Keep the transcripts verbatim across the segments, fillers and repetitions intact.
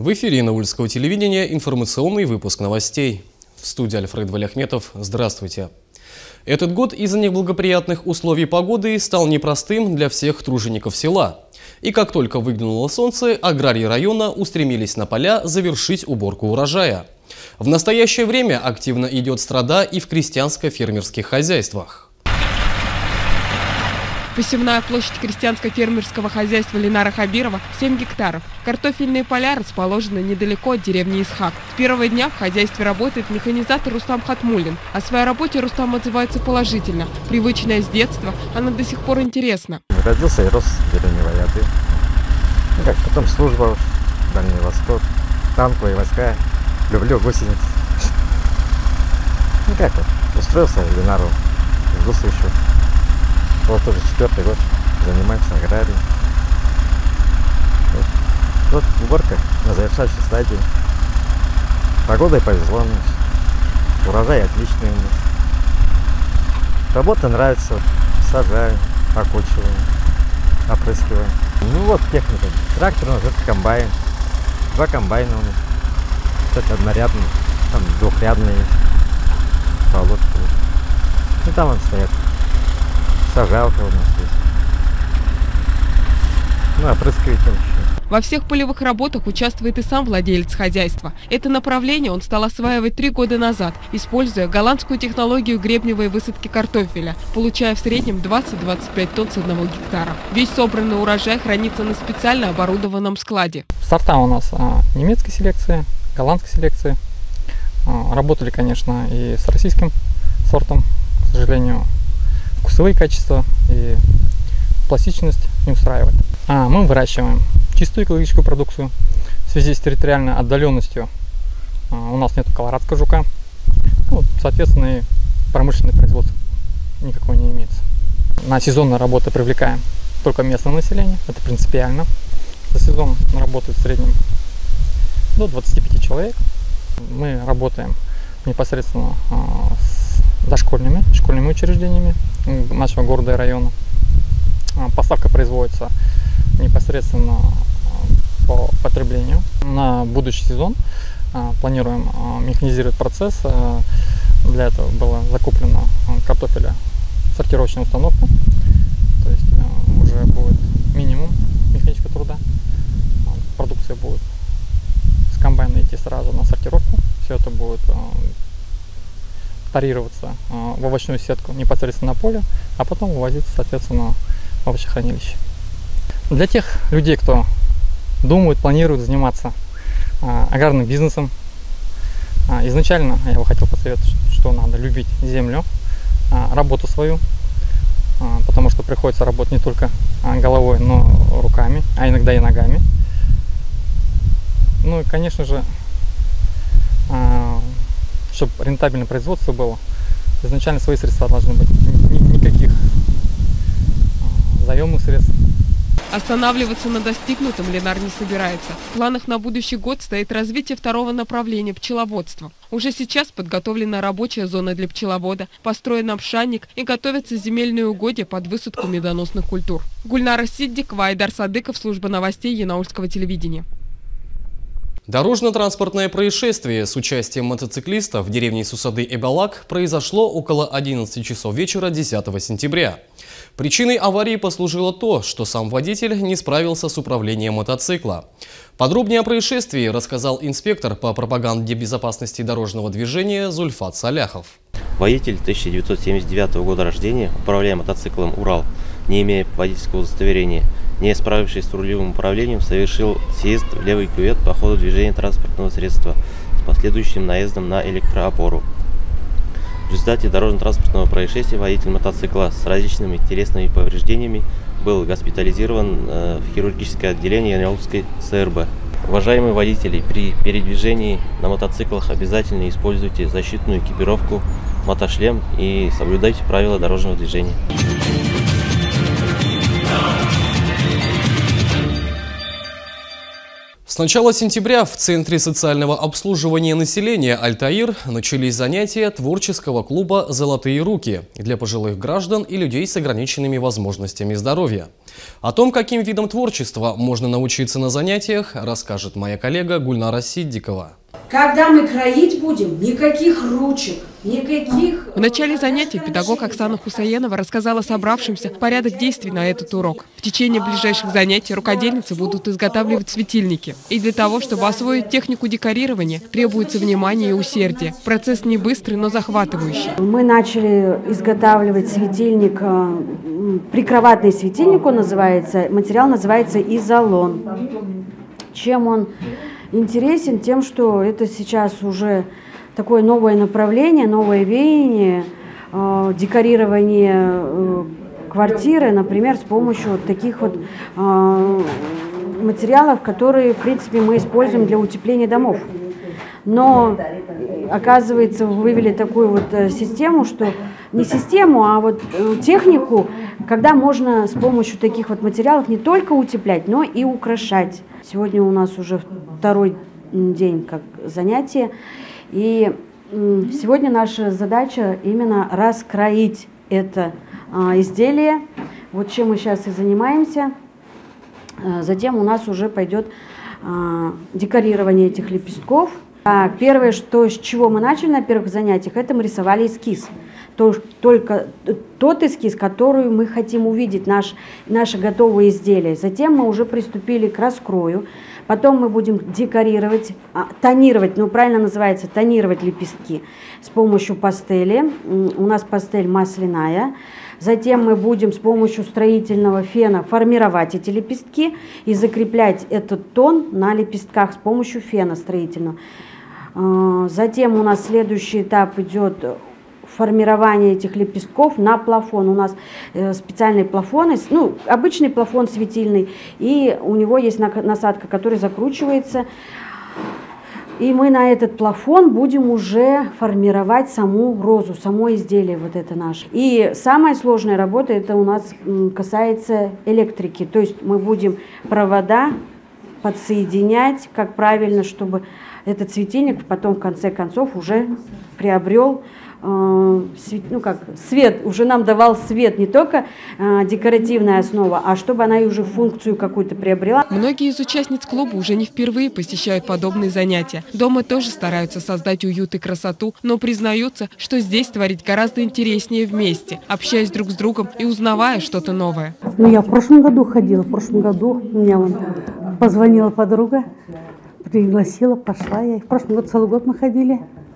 В эфире Янаульского телевидения информационный выпуск новостей. В студии Альфред Валиахметов. Здравствуйте. Этот год из-за неблагоприятных условий погоды стал непростым для всех тружеников села. И как только выглянуло солнце, аграрии района устремились на поля завершить уборку урожая. В настоящее время активно идет страда и в крестьянско-фермерских хозяйствах. Посевная площадь крестьянско-фермерского хозяйства Ленара Хабирова – семь гектаров. Картофельные поля расположены недалеко от деревни Исхак. С первого дня в хозяйстве работает механизатор Рустам Хатмуллин. О своей работе Рустам отзывается положительно. Привычная с детства, она до сих пор интересна. Родился и рос в деревне Ваяты. Ну, как потом служба, Дальний Восток, танковые войска. Люблю гусениц. Ну как вот, устроился в Ленару, ждался еще. Вот уже четвертый год занимаемся аграрией. Вот, вот уборка на завершающей стадии. Погодой повезло нам. Урожай отличный у нас. Работа нравится. Сажаем, окучиваем, опрыскиваем. Ну вот техника. Трактор у нас, это комбайн. Два комбайна у нас. Это однорядный, там двухрядный есть. Полотки. Ну там он стоят. Сажалка у нас есть. Ну, опрыскиватель еще. Во всех полевых работах участвует и сам владелец хозяйства. Это направление он стал осваивать три года назад, используя голландскую технологию гребневой высадки картофеля, получая в среднем двадцать-двадцать пять тонн с одного гектара. Весь собранный урожай хранится на специально оборудованном складе. Сорта у нас а, немецкой селекции, голландской селекции. А, работали, конечно, и с российским сортом, к сожалению. Вкусовые качества и пластичность не устраивает. А мы выращиваем чистую экологическую продукцию. В связи с территориальной отдаленностью а, у нас нет колорадского жука. Ну, соответственно, и промышленное производство никакого не имеется. На сезонные работы привлекаем только местное население. Это принципиально. За сезон работает в среднем до двадцати пяти человек. Мы работаем непосредственно а, с дошкольными, школьными учреждениями нашего города и района. Поставка производится непосредственно по потреблению. На будущий сезон планируем механизировать процесс. Для этого было закуплено картофеля сортировочная установка. То есть уже будет минимум механического труда. Продукция будет с комбайна идти сразу на сортировку. Все это будет тарироваться в овощную сетку непосредственно на поле, а потом вывозиться, соответственно, в овощехранилище. Для тех людей, кто думает, планирует заниматься а, аграрным бизнесом, а, изначально я бы хотел посоветовать, что надо любить землю, а, работу свою, а, потому что приходится работать не только а, головой, но руками, а иногда и ногами. Ну и, конечно же, а, чтобы рентабельное производство было, изначально свои средства должны быть. Никаких заемных средств. Останавливаться на достигнутом Ленар не собирается. В планах на будущий год стоит развитие второго направления – пчеловодства. Уже сейчас подготовлена рабочая зона для пчеловода, построен обшанник и готовятся земельные угодья под высадку медоносных культур. Гульнара Сиддикова, Айдар Садыков, служба новостей Янаульского телевидения. Дорожно-транспортное происшествие с участием мотоциклиста в деревне Сусады-Эбалак произошло около одиннадцати часов вечера десятого сентября. Причиной аварии послужило то, что сам водитель не справился с управлением мотоцикла. Подробнее о происшествии рассказал инспектор по пропаганде безопасности дорожного движения Зульфат Саляхов. Водитель тысяча девятьсот семьдесят девятого года рождения, управляя мотоциклом «Урал», не имея водительского удостоверения, не справившись с рулевым управлением, совершил съезд в левый кювет по ходу движения транспортного средства с последующим наездом на электроопору. В результате дорожно-транспортного происшествия водитель мотоцикла с различными телесными повреждениями был госпитализирован в хирургическое отделение Янаульской ЦРБ. Уважаемые водители, при передвижении на мотоциклах обязательно используйте защитную экипировку, мотошлем и соблюдайте правила дорожного движения. С начала сентября в Центре социального обслуживания населения «Альтаир» начались занятия творческого клуба «Золотые руки» для пожилых граждан и людей с ограниченными возможностями здоровья. О том, каким видам творчества можно научиться на занятиях, расскажет моя коллега Гульнара Сиддикова. Когда мы кроить будем, никаких ручек, никаких... В начале занятий педагог Оксана Хусаенова рассказала собравшимся порядок действий на этот урок. В течение ближайших занятий рукодельницы будут изготавливать светильники. И для того, чтобы освоить технику декорирования, требуется внимание и усердие. Процесс не быстрый, но захватывающий. Мы начали изготавливать светильник, прикроватный светильник он называется, материал называется изолон. Чем он интересен? Тем, что это сейчас уже такое новое направление, новое веяние, э, декорирование э, квартиры, например, с помощью вот таких вот э, материалов, которые, в принципе, мы используем для утепления домов. Но, оказывается, вывели такую вот систему, что не систему, а вот технику, когда можно с помощью таких вот материалов не только утеплять, но и украшать. Сегодня у нас уже второй день как занятие, и сегодня наша задача именно раскроить это изделие, вот чем мы сейчас и занимаемся. Затем у нас уже пойдет декорирование этих лепестков. А первое, что, с чего мы начали на первых занятиях, это мы рисовали эскиз. То, только тот эскиз, который мы хотим увидеть, наш, наше готовое изделие. Затем мы уже приступили к раскрою. Потом мы будем декорировать, а, тонировать, ну правильно называется, тонировать лепестки с помощью пастели. У нас пастель масляная. Затем мы будем с помощью строительного фена формировать эти лепестки и закреплять этот тон на лепестках с помощью фена строительного. Затем у нас следующий этап идет формирование этих лепестков на плафон. У нас специальные плафоны, ну, обычный плафон светильный, и у него есть насадка, которая закручивается. И мы на этот плафон будем уже формировать саму розу, само изделие вот это наше. И самая сложная работа, это у нас касается электрики. То есть мы будем провода подсоединять, как правильно, чтобы этот светильник потом в конце концов уже приобрел э, свет, ну как, свет, уже нам давал свет, не только э, декоративная основа, а чтобы она и уже функцию какую-то приобрела. Многие из участниц клуба уже не впервые посещают подобные занятия. Дома тоже стараются создать уют и красоту, но признаются, что здесь творить гораздо интереснее вместе, общаясь друг с другом и узнавая что-то новое. Ну, я в прошлом году ходила, в прошлом году меня вон позвонила подруга, пригласила, пошла я. В прошлом году целый год мы ходили.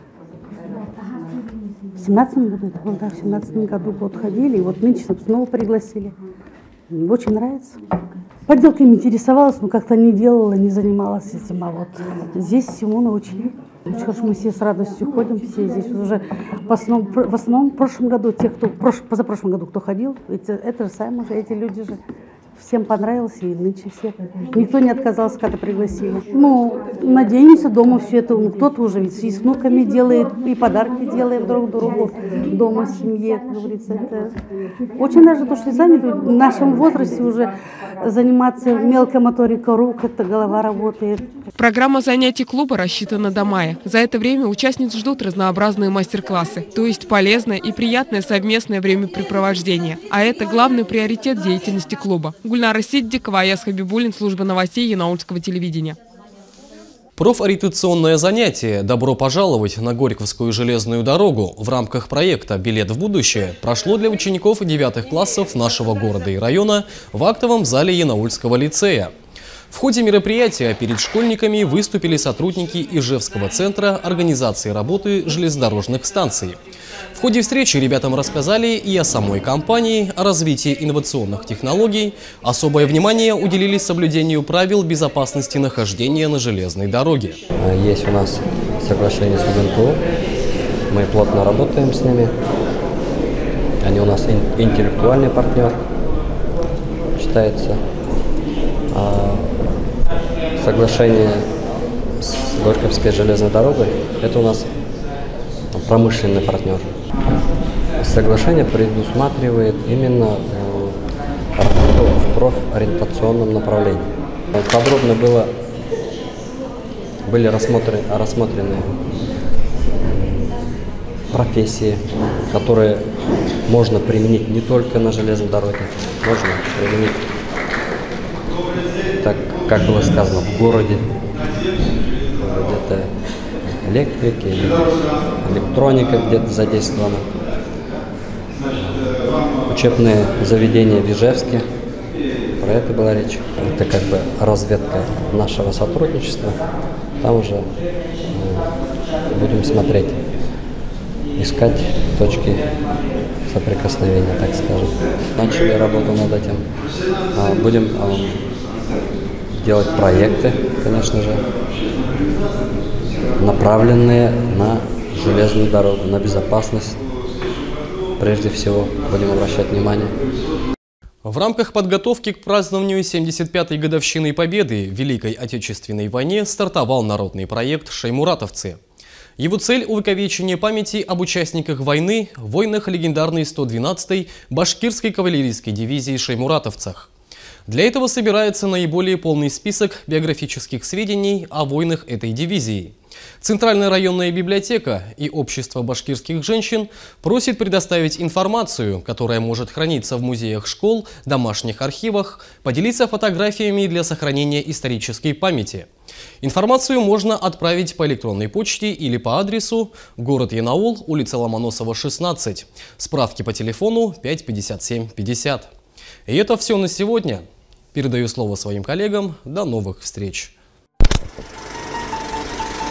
В семнадцатом году, это было, да, в семнадцатом году год ходили, и вот нынче снова пригласили. Мне очень нравится. Поделками интересовалась, но как-то не делала, не занималась этим, а вот здесь всему научили. Очень хорошо, мы все с радостью ходим, все здесь уже в основном, в основном в прошлом году, те, кто, прош, позапрошлом году, кто ходил, это, это же сами же, эти люди же. Всем понравилось, и нынче все. Никто не отказался, когда пригласили. Ну, надеемся, дома все это, ну, кто-то уже ведь и с внуками делает, и подарки делаем друг другу, дома, в семье, как говорится. Это очень даже то, что заняты в нашем возрасте уже заниматься мелкой моторикой рук, это голова работает. Программа занятий клуба рассчитана до мая. За это время участниц ждут разнообразные мастер-классы, то есть полезное и приятное совместное времяпрепровождение. А это главный приоритет деятельности клуба. Гульнара Сиддикова, Аяз Хабибуллин, служба новостей Янаульского телевидения. Профориентационное занятие «Добро пожаловать на Горьковскую железную дорогу» в рамках проекта «Билет в будущее» прошло для учеников девятых классов нашего города и района в актовом зале Янаульского лицея. В ходе мероприятия перед школьниками выступили сотрудники Ижевского центра организации работы железнодорожных станций. В ходе встречи ребятам рассказали и о самой компании, о развитии инновационных технологий. Особое внимание уделили соблюдению правил безопасности нахождения на железной дороге. Есть у нас соглашение с УГНТУ, мы плотно работаем с ними. Они у нас интеллектуальный партнер, считается. Соглашение с Горьковской железной дорогой – это у нас промышленный партнер. Соглашение предусматривает именно работу в профориентационном направлении. Подробно было были рассмотрены, рассмотрены профессии, которые можно применить не только на железной дороге, можно применить, так как было сказано, в городе, где-то электрики, электроника где-то задействована. Учебные заведения в Ижевске, про это была речь. Это как бы разведка нашего сотрудничества. Там уже э, будем смотреть, искать точки соприкосновения, так скажем. Начали работу над этим. А, будем а, делать проекты, конечно же, направленные на железную дорогу, на безопасность. Прежде всего будем обращать внимание. В рамках подготовки к празднованию семьдесят пятой годовщины Победы в Великой Отечественной войне стартовал народный проект «Шаймуратовцы». Его цель – увековечение памяти об участниках войны, войнах легендарной сто двенадцатой башкирской кавалерийской дивизии «Шаймуратовцах». Для этого собирается наиболее полный список биографических сведений о войнах этой дивизии. Центральная районная библиотека и Общество башкирских женщин просит предоставить информацию, которая может храниться в музеях школ, домашних архивах, поделиться фотографиями для сохранения исторической памяти. Информацию можно отправить по электронной почте или по адресу город Янаул, улица Ломоносова, шестнадцать. Справки по телефону пять пятьдесят семь пятьдесят. И это все на сегодня. Передаю слово своим коллегам. До новых встреч.